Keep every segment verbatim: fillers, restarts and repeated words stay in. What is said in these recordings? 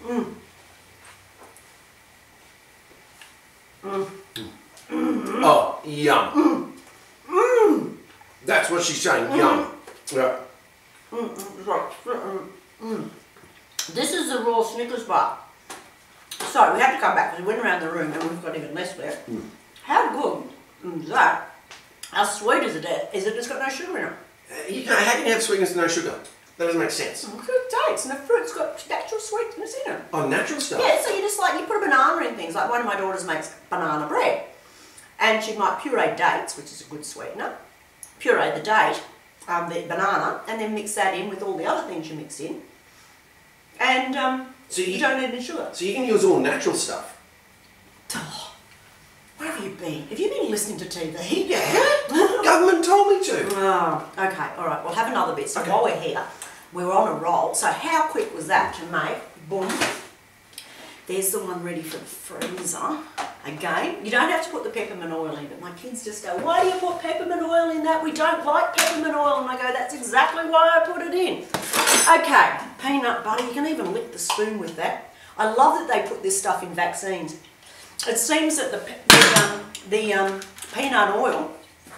Mm. Mm. Mm. Oh, yum. Mm. Mm. That's what she's saying, Mm. yum. Yeah. Mm. Mm. Mm. This is the raw Snickers bar. So we have to come back because we went around the room and we've got even less left. Mm. How good is that? How sweet is it? Is it it's got no sugar in it? Uh, you can't, how can you have sweetness and no sugar? That doesn't make sense. Because it dates and the fruit's got natural sweetness in it. Oh, natural stuff? Yeah, so you just like, you put a banana in things. Like one of my daughters makes banana bread. And she might puree dates, which is a good sweetener. Puree the date, um, the banana, and then mix that in with all the other things you mix in. And um, so you, you don't need any sugar. So you can use all natural stuff? Oh, where have you been? Have you been listening to T V? Yeah. Government told me to. Oh, okay, all right. We'll have another bit. So okay. while we're here, we're on a roll. So how quick was that to make? Boom. There's the one ready for the freezer. Again, you don't have to put the peppermint oil in, but my kids just go, why do you put peppermint oil in that? We don't like peppermint oil. And I go, that's exactly why I put it in. Okay, peanut butter. You can even lick the spoon with that. I love that they put this stuff in Vaxxines. It seems that the, the, um, the um, peanut oil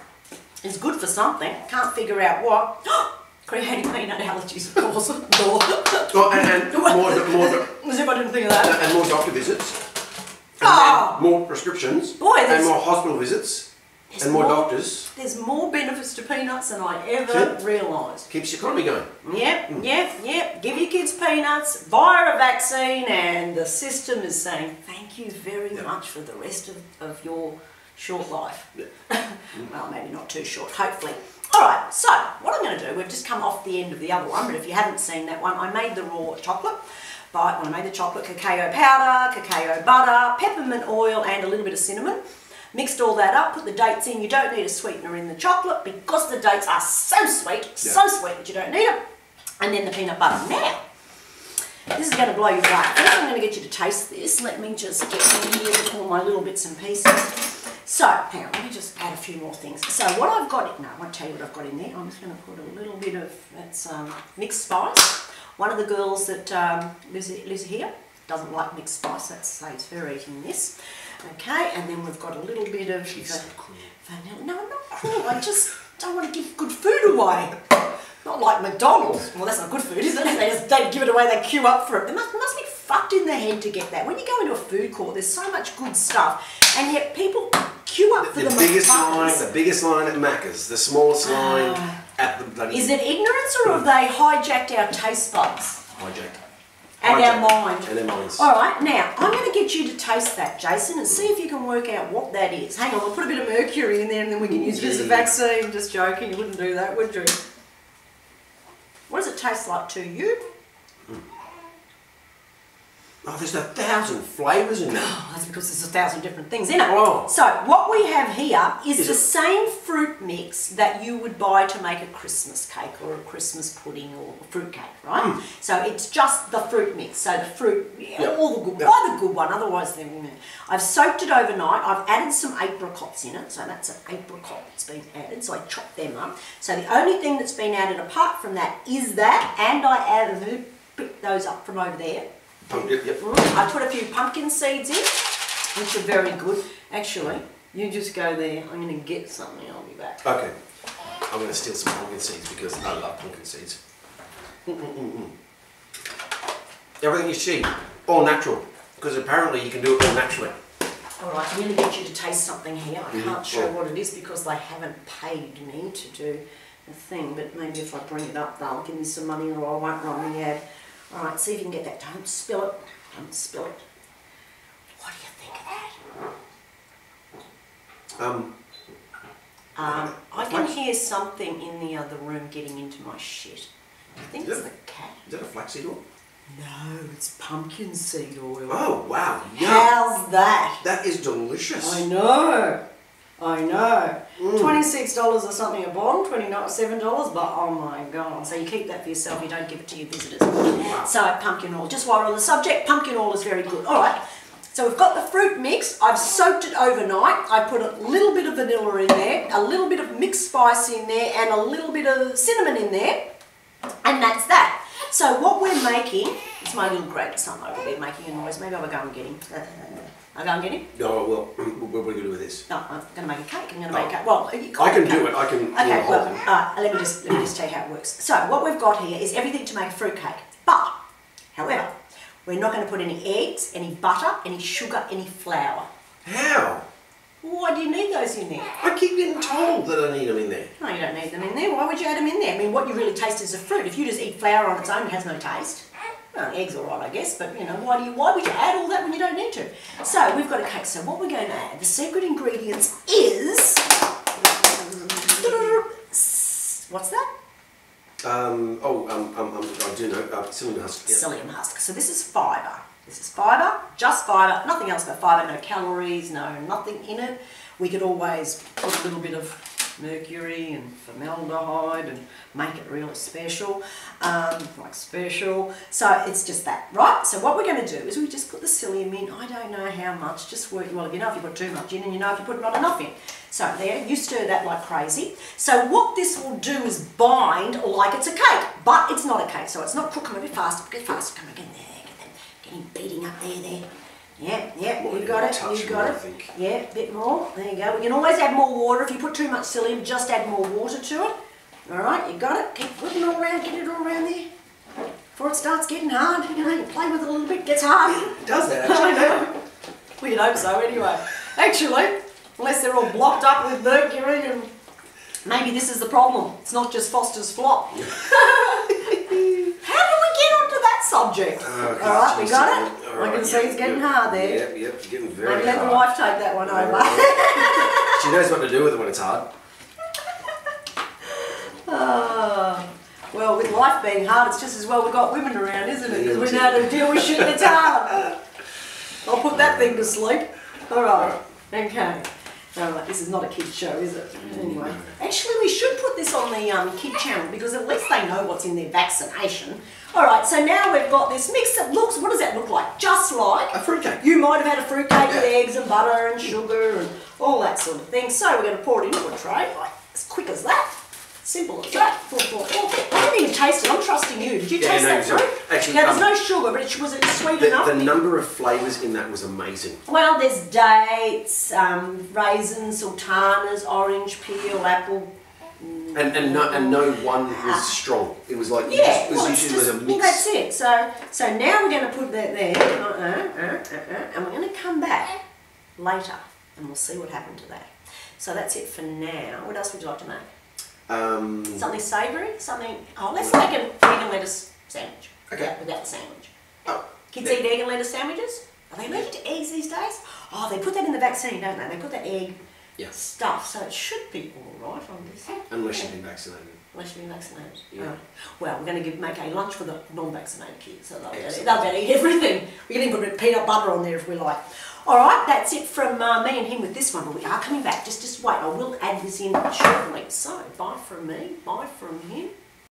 is good for something. Can't figure out what. Creating peanut allergies, of course. Oh, and, and more, more, as if I didn't think of that. And more doctor visits. And, oh. and more prescriptions. Boy, and more hospital visits. And more, more doctors. There's more benefits to peanuts than I ever realised. Keeps your economy going. Yep, mm. yep, yep. Give your kids peanuts, buy a vaccine, and the system is saying thank you very yep. much for the rest of, of your short life. Yep. Well, maybe not too short, hopefully. Alright, so what I'm going to do, we've just come off the end of the other one, but if you haven't seen that one, I made the raw chocolate. But when I made the chocolate, cacao powder, cacao butter, peppermint oil, and a little bit of cinnamon. Mixed all that up, put the dates in. You don't need a sweetener in the chocolate because the dates are so sweet, yeah. so sweet that you don't need them. And then the peanut butter. Now, this is going to blow you away. First I'm going to get you to taste this. Let me just get in here with all my little bits and pieces. So, hang on, let me just add a few more things. So what I've got, in, no, I won't tell you what I've got in there. I'm just going to put a little bit of, that's um, mixed spice. One of the girls that um, lives, lives here doesn't like mixed spice, that saves her eating this. Okay, and then we've got a little bit of vanilla. No, I'm not cruel. I just don't want to give good food away. Not like McDonald's. Well, that's not good food, is it? They just they give it away, they queue up for it. They must, must be fucked in the head to get that. When you go into a food court, there's so much good stuff, and yet people queue up for the, the biggest line. The biggest line at Macca's, the smallest line uh, at the bloody. Is it ignorance, or have they hijacked our taste buds? Hijacked. And our mind. And our minds. Alright, now, I'm going to get you to taste that, Jason, and see if you can work out what that is. Hang on, we'll put a bit of mercury in there and then we can use it as a vaccine. Just joking, you wouldn't do that, would you? What does it taste like to you? Mm. Oh, there's a thousand flavours in there. Oh, that's because there's a thousand different things in it. Oh. So, what we have here is, is the it? same fruit mix that you would buy to make a Christmas cake or a Christmas pudding or a fruit cake, right? Mm. So, it's just the fruit mix. So, the fruit, yep. all the good, yep. buy the good one, otherwise they're, you know. I've soaked it overnight. I've added some apricots in it. So, that's an apricot that's been added. So, I chopped them up. So, the only thing that's been added apart from that is that, and I added, picked those up from over there. Yep, yep. I put a few pumpkin seeds in, which are very good. Actually, you just go there. I'm going to get something. I'll be back. Okay. I'm going to steal some pumpkin seeds because I love pumpkin seeds. Mm -mm -mm -mm. Everything is cheap, all natural, because apparently you can do it all naturally. All right, I'm going to get you to taste something here. I Mm-hmm. can't show yeah. what it is because they haven't paid me to do the thing, but maybe if I bring it up, they'll give me some money or I won't run the ad. All right, see if you can get that. Don't spill it. Don't spill it. What do you think of that? Um, um, I can hear something in the other room getting into my shit. I think it's the cat. Is that a flaxseed oil? No, it's pumpkin seed oil. Oh, wow. Yum. How's that? That is delicious. I know. I know. Mm. twenty-six dollars or something a bottle, twenty-seven dollars, but oh my God. So you keep that for yourself, you don't give it to your visitors. Wow. So pumpkin oil, just while we're on the subject, pumpkin oil is very good. All right, so we've got the fruit mix. I've soaked it overnight. I put a little bit of vanilla in there, a little bit of mixed spice in there, and a little bit of cinnamon in there, and that's that. So what we're making, It's my little grandson over there making a noise. Maybe I'll go and get him. Uh, I'll go and get him? No, well, what are we going to do with this? No, I'm going to make a cake. I'm going to make a cake. Well, you I can cake. do it. I can. Okay, well, uh, let me just let me just tell you how it works. So what we've got here is everything to make a fruit cake. But, however, we're not going to put any eggs, any butter, any sugar, any flour. How? Why do you need those in there? I keep getting told that I need them in there. No, you don't need them in there. Why would you add them in there? I mean, what you really taste is a fruit. If you just eat flour on its own, it has no taste. Well, eggs are right, I guess, but you know, why do you? Why would you add all that when you don't need to? So we've got a cake. So what we're going to add, the secret ingredients is what's that? Um. Oh. Um. Um. um I do know. Uh, psyllium husk. Yeah. Psyllium husk. So this is fibre. This is fibre, just fibre, nothing else but fibre, no calories, no nothing in it. We could always put a little bit of mercury and formaldehyde and make it really special, um, like special. So it's just that, right? So what we're going to do is we just put the psyllium in. I don't know how much, just work, well, if you know if you put too much in and you know if you put not enough in. So there, you stir that like crazy. So what this will do is bind like it's a cake, but it's not a cake, so it's not cooked. Come a bit faster, a bit faster, come again there. Getting beating up there, there. Yeah, yeah, Well, you got it, you got more, it. I think. Yeah, a bit more. There you go. We can always add more water. If you put too much psyllium, just add more water to it. All right, you got it. Keep whipping it all around, get it all around there. Before it starts getting hard, you know, you play with it a little bit, it gets hard. It does that actually? Well, you'd hope so anyway. Actually, unless they're all blocked up with mercury and maybe this is the problem. It's not just Foster's flop. How do we get onto that subject? Oh, all right, we got it? All I right, can see yep, it's getting yep, hard there. Yep, yep, it's getting very Maybe let hard. the wife take that one over. She knows what to do with it when it's hard. Oh, well, with life being hard, it's just as well we've got women around, isn't it? Because we know how to deal with shit that's hard. I'll put that thing to sleep. All right, okay. All right, this is not a kids show, is it? Anyway, actually we should put this on the um, kid channel because at least they know what's in their vaccination. All right, so now we've got this mix that looks, what does that look like? Just like A fruitcake. You might have had a fruitcake with Yeah. eggs and butter and sugar and all that sort of thing. So we're going to pour it into a tray, like as quick as that. Simple as that. Pour, pour, pour. I haven't even tasted it. I'm trusting you. Did you Yeah, taste no, that sorry. fruit? Actually, now, there's um, no sugar, but it, was it sweet The, enough? the number of flavours in that was amazing. Well, there's dates, um, raisins, sultanas, orange peel, apple. And and no and no one was strong. It was like you Yeah, just, it was well, it's usually just, was a well, mix. that's it. So, so now we're going to put that there, uh, uh, uh, uh, and we're going to come back later, and we'll see what happened to that. So that's it for now. What else would you like to make? Um, Something savoury? Something... Oh, let's make an egg and lettuce sandwich. Okay. Without, without the sandwich. oh, Kids yeah. eat egg and lettuce sandwiches? Are they allergic to eggs these days? Oh, they put that in the vaccine, don't they? They put that egg Yeah. stuff, so it should be all right on this. Unless you've been vaccinated. Unless you've been vaccinated. Yeah. Oh. Well, we're going to give, make a lunch for the non-vaccinated kids, so they'll, Excellent. they'll be able to eat everything. We can even put a bit of peanut butter on there if we like. All right, that's it from uh, me and him with this one, but we are coming back. Just, just wait, I will add this in shortly. So, bye from me, bye from him.